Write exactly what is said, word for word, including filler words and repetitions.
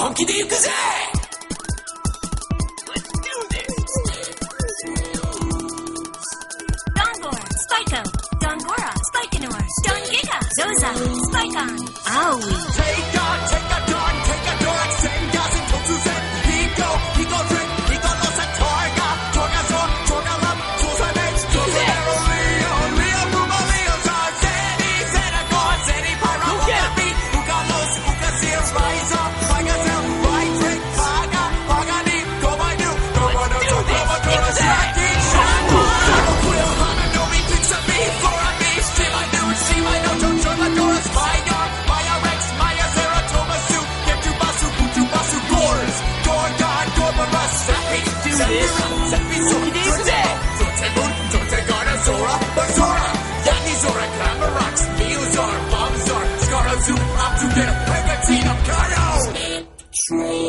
本気で行くぜ Let's do this! Dongor, Spiko, Dongora, Spikanor, Dongiga, Zoza, Spikon, Aoi. Take on, take a dawn, take a door, 생가슴 통수set, Hiko, Hiko drink, Hiko losa, Torga, Torga zor, Torga lam, 조사네, 조사네로 Leo, Leo, Puma, Leo, Zar, Zeni, Zenagon, Zeni, Pyro, Wakabi, Uka los, Uka seals, rise up, Paga zel, right drink, Paga, Pagani, go by new, go by new, go by new, go Shaki, Shaku, Shaku, Quill, Hana, no me, fix a me, for a me, Steve, I knew it, Steve, I know, don't turn the doors, Maya, Maya Rex, Maya Zera, Tomasu, Get to Basu, Kutu Basu, Gores, Gorgon, Gorbarus, Sapi, Do this. Sapi, Sapi, Zote, Zote, Moon, Zote, Garda, Zora, Bazora, Yani Zora, Clamorox, Neozar, Bombzar, Scarazu, Optu, get a Pegatina, Kado!